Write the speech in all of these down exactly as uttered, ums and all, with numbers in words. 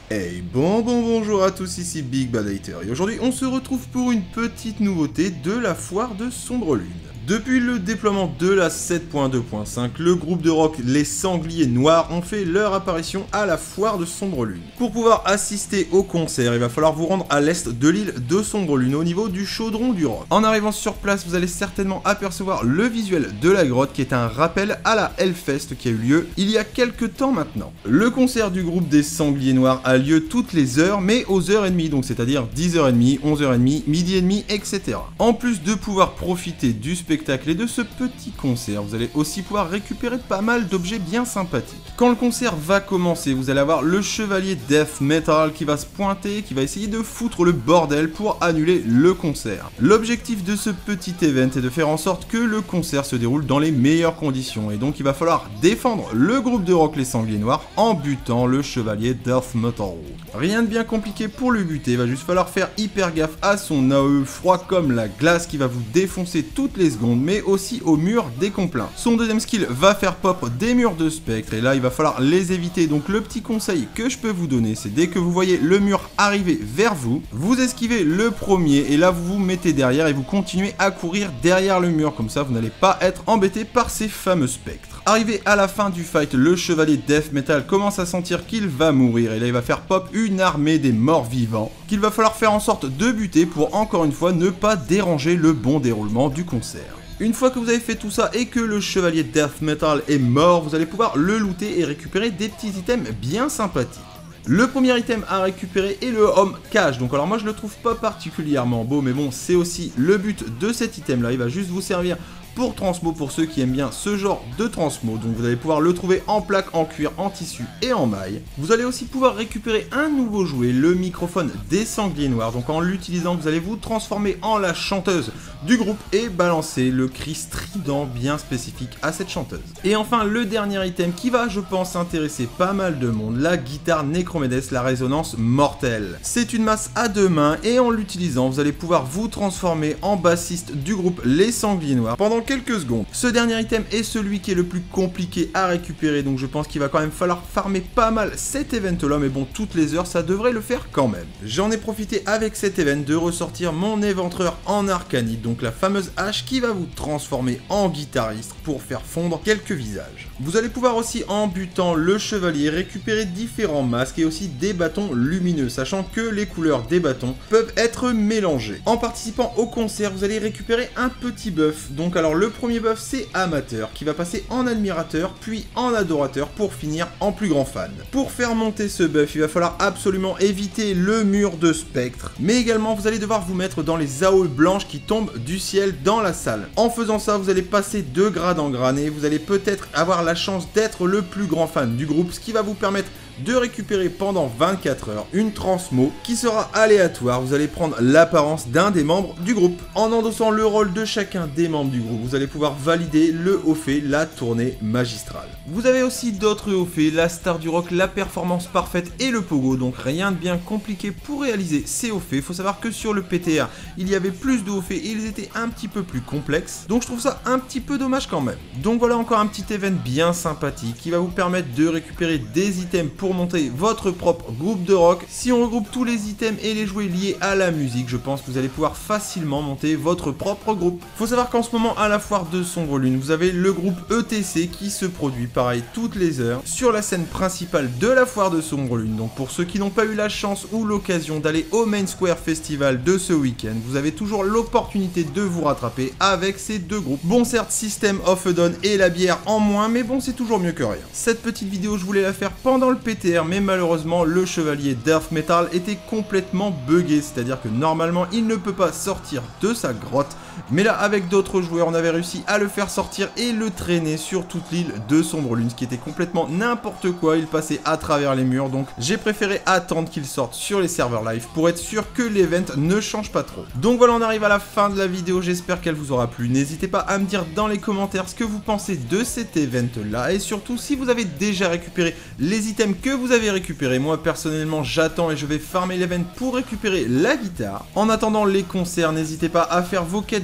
Hey, bon bon bonjour à tous, ici Big Bad Hater, et aujourd'hui on se retrouve pour une petite nouveauté de la foire de Sombre Lune. Depuis le déploiement de la sept point deux point cinq, le groupe de rock Les Sangliers Noirs ont fait leur apparition à la foire de Sombre Lune. Pour pouvoir assister au concert, il va falloir vous rendre à l'est de l'île de Sombre Lune, au niveau du chaudron du rock. En arrivant sur place, vous allez certainement apercevoir le visuel de la grotte qui est un rappel à la Hellfest qui a eu lieu il y a quelques temps maintenant. Le concert du groupe des Sangliers Noirs a lieu toutes les heures, mais aux heures et demie, donc c'est-à-dire dix heures trente, onze heures trente, midi et demi, et cetera. En plus de pouvoir profiter du spectacle et de ce petit concert, vous allez aussi pouvoir récupérer pas mal d'objets bien sympathiques. Quand le concert va commencer, vous allez avoir le chevalier Death Metal qui va se pointer, qui va essayer de foutre le bordel pour annuler le concert. L'objectif de ce petit event est de faire en sorte que le concert se déroule dans les meilleures conditions, et donc il va falloir défendre le groupe de rock Les Sangliers Noirs en butant le chevalier Death Metal. Rien de bien compliqué pour le buter, il va juste falloir faire hyper gaffe à son A E froid comme la glace qui va vous défoncer toutes les secondes, mais aussi au mur des complins. Son deuxième skill va faire pop des murs de spectre, et là il va falloir les éviter. Donc le petit conseil que je peux vous donner, c'est dès que vous voyez le mur arriver vers vous, vous esquivez le premier, et là vous vous mettez derrière et vous continuez à courir derrière le mur, comme ça vous n'allez pas être embêté par ces fameux spectres. Arrivé à la fin du fight, le chevalier Death Metal commence à sentir qu'il va mourir, et là il va faire pop une armée des morts vivants qu'il va falloir faire en sorte de buter pour encore une fois ne pas déranger le bon déroulement du concert. Une fois que vous avez fait tout ça et que le chevalier Death Metal est mort, vous allez pouvoir le looter et récupérer des petits items bien sympathiques. Le premier item à récupérer est le Home Cache. Donc alors moi je le trouve pas particulièrement beau, mais bon, c'est aussi le but de cet item là, il va juste vous servir pour transmo, pour ceux qui aiment bien ce genre de transmo. Donc vous allez pouvoir le trouver en plaque, en cuir, en tissu et en maille. Vous allez aussi pouvoir récupérer un nouveau jouet, le microphone des Sangliers Noirs. Donc en l'utilisant, vous allez vous transformer en la chanteuse du groupe et balancer le cri strident bien spécifique à cette chanteuse. Et enfin le dernier item qui va, je pense, intéresser pas mal de monde, la guitare Necromedes, la résonance mortelle. C'est une masse à deux mains, et en l'utilisant, vous allez pouvoir vous transformer en bassiste du groupe Les Sangliers Noirs pendant quelques secondes. Ce dernier item est celui qui est le plus compliqué à récupérer, donc je pense qu'il va quand même falloir farmer pas mal cet event là, mais bon, toutes les heures ça devrait le faire quand même. J'en ai profité avec cet event de ressortir mon éventreur en arcanite, donc la fameuse hache qui va vous transformer en guitariste pour faire fondre quelques visages. Vous allez pouvoir aussi, en butant le chevalier, récupérer différents masques et aussi des bâtons lumineux, sachant que les couleurs des bâtons peuvent être mélangées. En participant au concert, vous allez récupérer un petit buff. Donc alors le premier buff c'est amateur, qui va passer en admirateur puis en adorateur pour finir en plus grand fan. Pour faire monter ce buff, il va falloir absolument éviter le mur de spectre, mais également vous allez devoir vous mettre dans les A O E blanches qui tombent du ciel dans la salle. En faisant ça, vous allez passer de grade en grade et vous allez peut-être avoir la chance d'être le plus grand fan du groupe, ce qui va vous permettre de récupérer pendant vingt-quatre heures une transmo qui sera aléatoire. Vous allez prendre l'apparence d'un des membres du groupe. En endossant le rôle de chacun des membres du groupe, vous allez pouvoir valider le haut fait, la tournée magistrale. Vous avez aussi d'autres hauts faits, la star du rock, la performance parfaite et le pogo, donc rien de bien compliqué pour réaliser ces hauts faits. Il faut savoir que sur le P T R, il y avait plus de hauts faits et ils étaient un petit peu plus complexes, donc je trouve ça un petit peu dommage quand même. Donc voilà encore un petit event bien sympathique qui va vous permettre de récupérer des items pour monter votre propre groupe de rock. Si on regroupe tous les items et les jouets liés à la musique, je pense que vous allez pouvoir facilement monter votre propre groupe. Faut savoir qu'en ce moment à la foire de Sombre Lune, vous avez le groupe E T C qui se produit pareil toutes les heures sur la scène principale de la foire de Sombre Lune. Donc pour ceux qui n'ont pas eu la chance ou l'occasion d'aller au Main Square Festival de ce week-end, vous avez toujours l'opportunité de vous rattraper avec ces deux groupes. Bon, certes, System of a Down et la bière en moins, mais bon, c'est toujours mieux que rien. Cette petite vidéo, je voulais la faire pendant le P T R, mais malheureusement le chevalier Death Metal était complètement buggé, c'est-à-dire que normalement il ne peut pas sortir de sa grotte, mais là avec d'autres joueurs on avait réussi à le faire sortir et le traîner sur toute l'île de Sombre Lune, ce qui était complètement n'importe quoi. Il passait à travers les murs, donc j'ai préféré attendre qu'il sorte sur les serveurs live pour être sûr que l'event ne change pas trop. Donc voilà, on arrive à la fin de la vidéo, j'espère qu'elle vous aura plu. N'hésitez pas à me dire dans les commentaires ce que vous pensez de cet event là, et surtout si vous avez déjà récupéré les items que vous avez récupérés. Moi personnellement j'attends et je vais farmer l'event pour récupérer la guitare. En attendant les concerts, n'hésitez pas à faire vos quêtes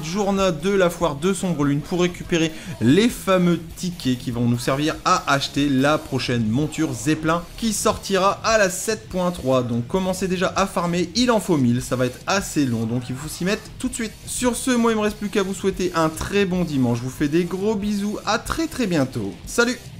cette journée de la foire de Sombre Lune pour récupérer les fameux tickets qui vont nous servir à acheter la prochaine monture Zeppelin qui sortira à la sept point trois. Donc commencez déjà à farmer, il en faut mille, ça va être assez long donc il faut s'y mettre tout de suite. Sur ce, moi il me reste plus qu'à vous souhaiter un très bon dimanche, je vous fais des gros bisous, à très très bientôt, salut.